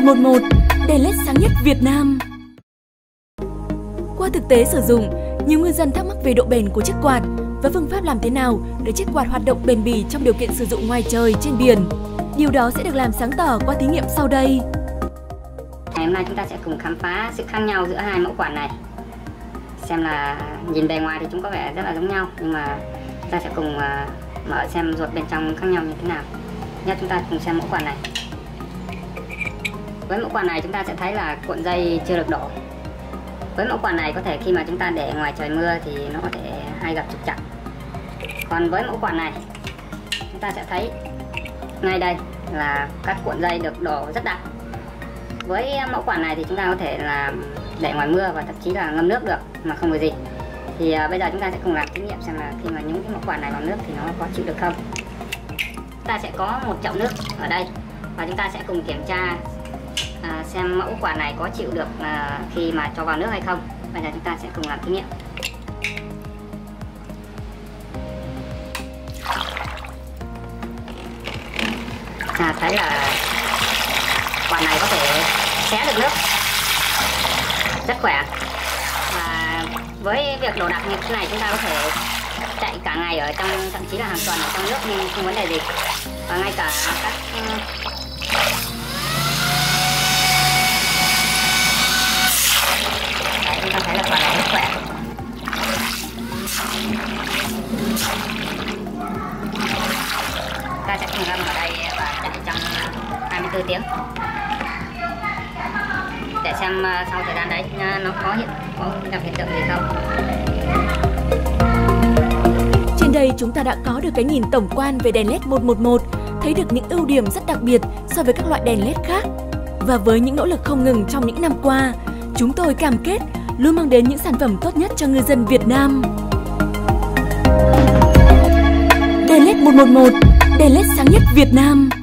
111, đèn LED sáng nhất Việt Nam. Qua thực tế sử dụng, nhiều ngư dân thắc mắc về độ bền của chiếc quạt và phương pháp làm thế nào để chiếc quạt hoạt động bền bỉ trong điều kiện sử dụng ngoài trời trên biển. Điều đó sẽ được làm sáng tỏ qua thí nghiệm sau đây. Ngày hôm nay chúng ta sẽ cùng khám phá sự khác nhau giữa hai mẫu quạt này. Xem là nhìn bề ngoài thì chúng có vẻ rất là giống nhau, nhưng mà chúng ta sẽ cùng mở xem ruột bên trong khác nhau như thế nào. Nhất chúng ta cùng xem mẫu quạt này. Với mẫu quạt này chúng ta sẽ thấy là cuộn dây chưa được đổ. Với mẫu quạt này có thể khi mà chúng ta để ngoài trời mưa thì nó có thể hay gặp trục trặc. Còn với mẫu quạt này chúng ta sẽ thấy ngay đây là các cuộn dây được đổ rất đặc. Với mẫu quạt này thì chúng ta có thể là để ngoài mưa và thậm chí là ngâm nước được mà không có gì. Thì bây giờ chúng ta sẽ cùng làm thí nghiệm xem là khi mà nhúng cái mẫu quạt này vào nước thì nó có chịu được không. Chúng ta sẽ có một chậu nước ở đây và chúng ta sẽ cùng kiểm tra xem mẫu quạt này có chịu được khi mà cho vào nước hay không. Bây giờ chúng ta sẽ cùng làm thí nghiệm. Thấy là quạt này có thể xé được nước rất khỏe, và với việc đổ đặc như thế này chúng ta có thể chạy cả ngày ở trong, thậm chí là hàng tuần ở trong nước nhưng không vấn đề gì. Và ngay cả các chúng ta thấy là quạt này rất khỏe. Ta sẽ cùng ngâm ở đây và chạy trong 24 tiếng để xem sau thời gian đấy nó có gặp hiện tượng gì không. Trên đây chúng ta đã có được cái nhìn tổng quan về đèn LED 111, thấy được những ưu điểm rất đặc biệt so với các loại đèn LED khác. Và với những nỗ lực không ngừng trong những năm qua, chúng tôi cam kết luôn mang đến những sản phẩm tốt nhất cho ngư dân Việt Nam. Đèn LED 111, đèn LED sáng nhất Việt Nam.